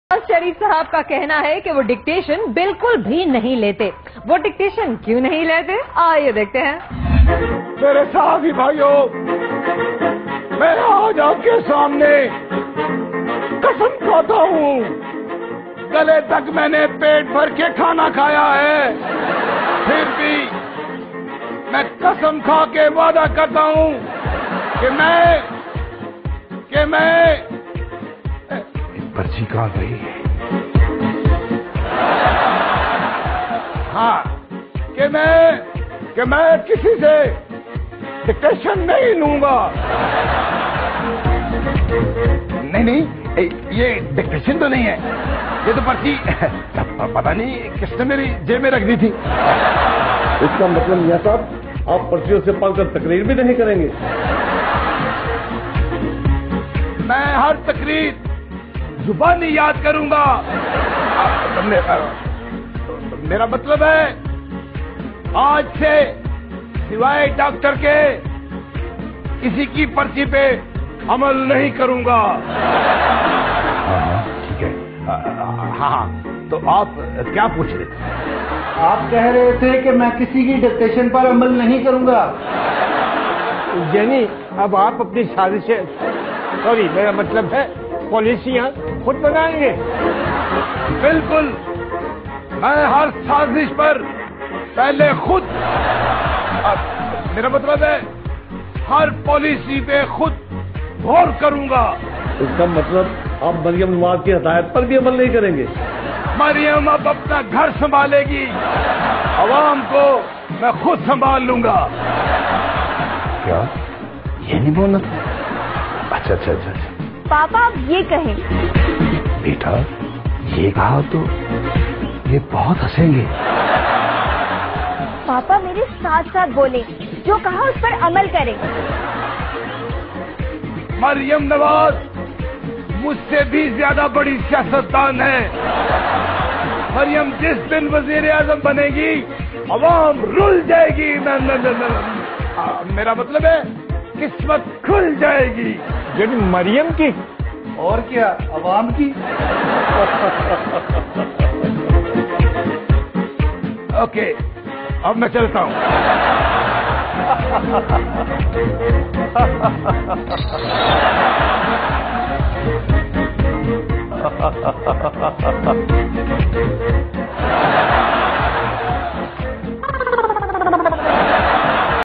शरीफ साहब का कहना है कि वो डिक्टेशन बिल्कुल भी नहीं लेते। वो डिक्टेशन क्यों नहीं लेते, आइए देखते हैं। मेरे साथी भाइयों, मैं आज आपके सामने कसम खाता हूँ, गले तक मैंने पेट भर के खाना खाया है, फिर भी मैं कसम खा के वादा करता हूँ कि मैं पर्ची कहाँ गई? हाँ, कि मैं किसी से डिक्टेशन नहीं लूंगा। नहीं, ये डिक्टेशन तो नहीं है, ये तो पर्ची पता नहीं किसने मेरी जेब में रख दी थी। इसका मतलब मियां साहब, आप पर्चियों से पढ़कर तकरीर भी नहीं करेंगे? मैं हर तकरीर जुबानी याद करूंगा। मेरा मतलब है, आज से सिवाय डॉक्टर के किसी की पर्ची पे अमल नहीं करूंगा। ठीक है। हाँ, तो आप क्या पूछ रहे थे? आप कह रहे थे कि मैं किसी की डिक्टेशन पर अमल नहीं करूंगा। यानी अब आप अपनी साजिशें, सॉरी मेरा मतलब है पॉलिसियां खुद बनाएंगे? बिल्कुल, मैं हर साजिश पर पहले खुद, मेरा मतलब है हर पॉलिसी पे खुद गौर करूंगा। इसका मतलब आप मरियम नवाज की हदायत पर भी अमल नहीं करेंगे? मरियम अब अपना घर संभालेगी, अवाम को मैं खुद संभाल लूंगा। क्या ये नहीं बोलना था? अच्छा। पापा आप ये कहें। बेटा, ये कहा तो ये बहुत हंसेंगे। पापा मेरे साथ साथ बोले, जो कहा उस पर अमल करें। मरियम नवाज मुझसे भी ज्यादा बड़ी सियासतदान है। मरियम जिस दिन वजीर आजम बनेगी, अवाम रुल जाएगी। मेरा मतलब है किस्मत खुल जाएगी। यानी मरियम की? और क्या, अवाम की? ओके, अब मैं चलता हूँ।